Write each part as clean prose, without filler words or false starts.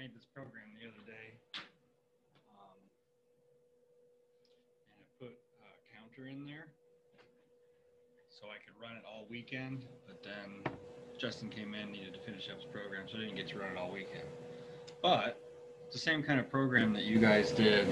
made this program the other day, and I put a counter in there so I could run it all weekend, but then Justin came in, needed to finish up his program, so I didn't get to run it all weekend. But it's the same kind of program that you guys did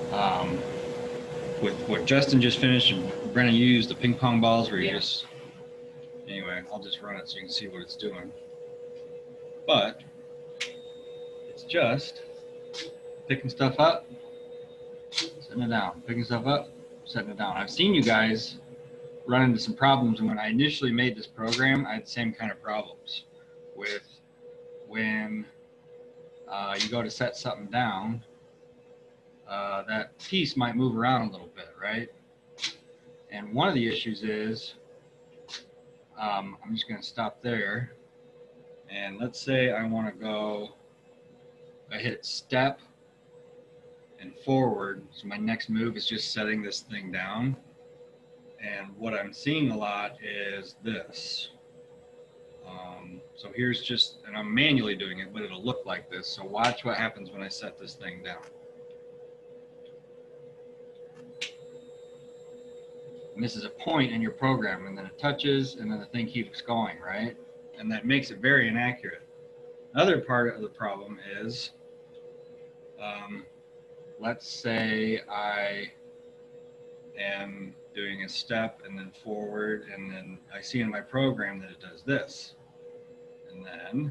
with what Justin just finished. And Brennan, you used the ping pong balls where you just... Anyway, I'll just run it so you can see what it's doing. But it's just picking stuff up, setting it down, picking stuff up, setting it down. I've seen you guys run into some problems, and when I initially made this program, I had the same kind of problems with when you go to set something down, that piece might move around a little bit, right? And one of the issues is, I'm just going to stop there, and let's say I want to go, I hit step and forward, so my next move is just setting this thing down. And what I'm seeing a lot is this. So here's just, and I'm manually doing it, but it'll look like this. So watch what happens when I set this thing down. And this is a point in your program, and then it touches, and then the thing keeps going, right? And that makes it very inaccurate. Another part of the problem is, let's say I am doing a step and then forward, and then I see in my program that it does this. And then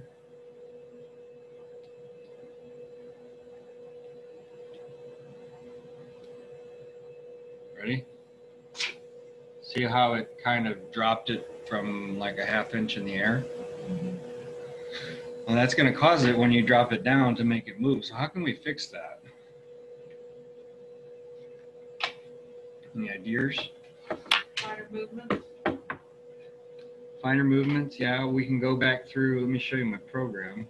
ready? See how it kind of dropped it from like a ½ inch in the air? Well, that's going to cause it when you drop it down to make it move. So how can we fix that? Any ideas? Finer movements. Finer movements, yeah, we can go back through. Let me show you my program.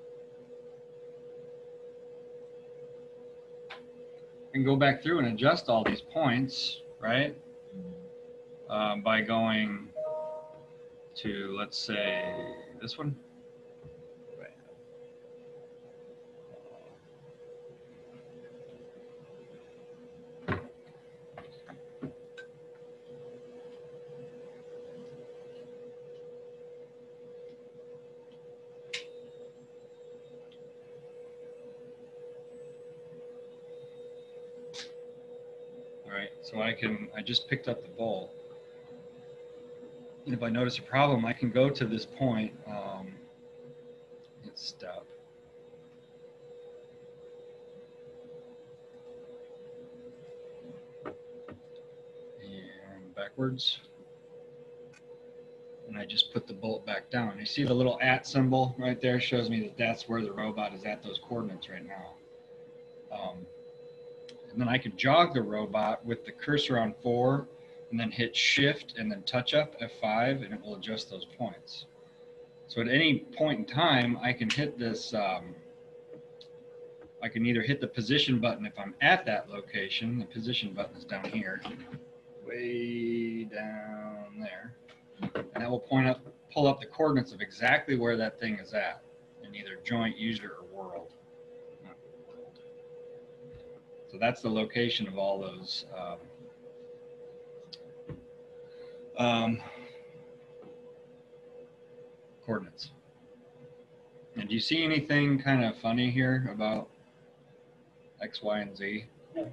I can go back through and adjust all these points, right? By going to, let's say, this one. So I just picked up the bowl. And if I notice a problem, I can go to this point, hit step. And backwards. And I just put the bolt back down. You see the little @ symbol right there shows me that that's where the robot is at those coordinates right now. And then I can jog the robot with the cursor on 4 and then hit shift and then touch up F5, and it will adjust those points. So at any point in time, I can hit this, I can either hit the position button if I'm at that location. The position button is down here, way down there. And that will pull up the coordinates of exactly where that thing is at in either joint, user, or world. So that's the location of all those coordinates. And do you see anything kind of funny here about X, Y, and Z?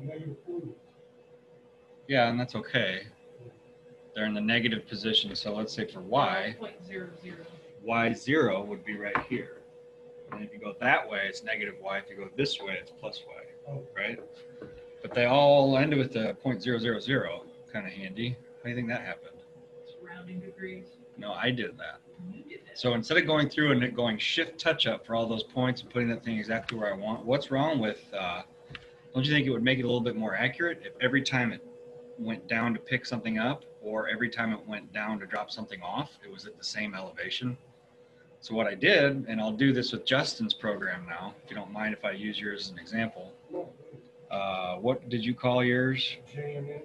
Yeah, and that's okay. They're in the negative position. So let's say for Y, 0.00. Y0 would be right here. And if you go that way, it's negative Y. If you go this way, it's plus Y, right? But they all end with the 0.000, kind of handy. How do you think that happened? It's rounding degrees. No, I did that. You did that. So instead of going through and going shift touch up for all those points and putting that thing exactly where I want, what's wrong with, don't you think it would make it a little bit more accurate if every time it went down to pick something up or every time it went down to drop something off, it was at the same elevation? So what I did, and I'll do this with Justin's program now, if you don't mind if I use yours as an example. What did you call yours? JMN.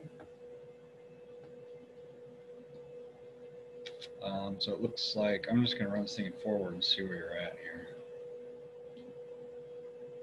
So it looks like, I'm just going to run this thing forward and see where you're at here.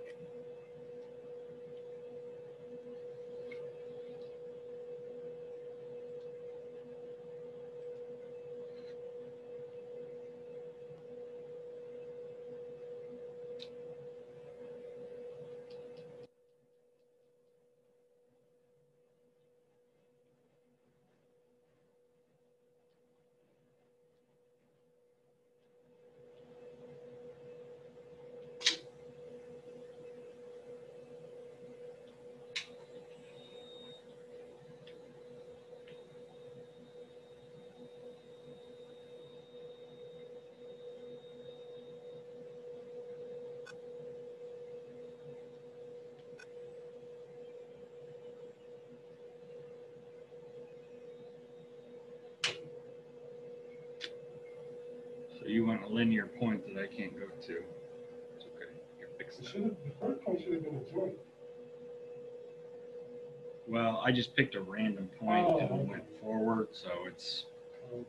want a linear point that I can't go to. It's okay. You can fix It that. should have, the first point should have been a joint. Well, I just picked a random point Oh, and okay. went forward, so it's. Um,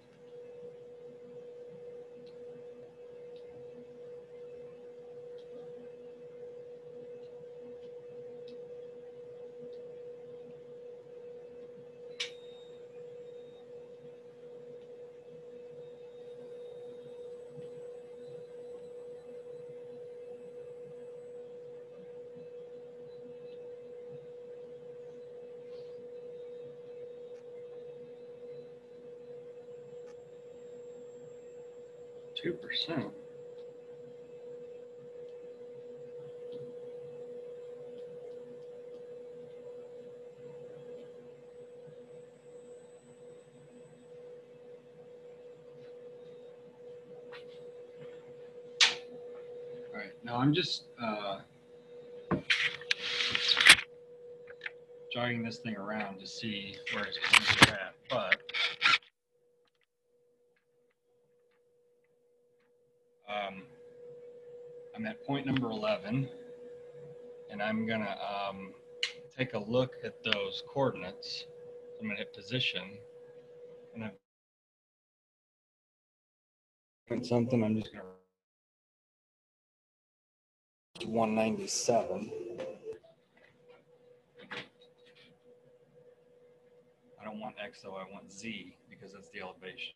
2%. All right, now I'm just jogging this thing around to see where it's at, but I'm at point number 11, and I'm gonna take a look at those coordinates. I'm gonna hit position, and I'm something. I'm just gonna 197. I don't want X though. I want Z because that's the elevation.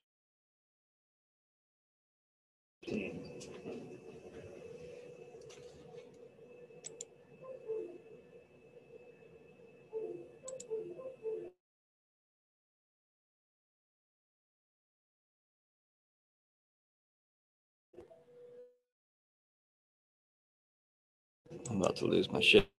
I'm about to lose my shit.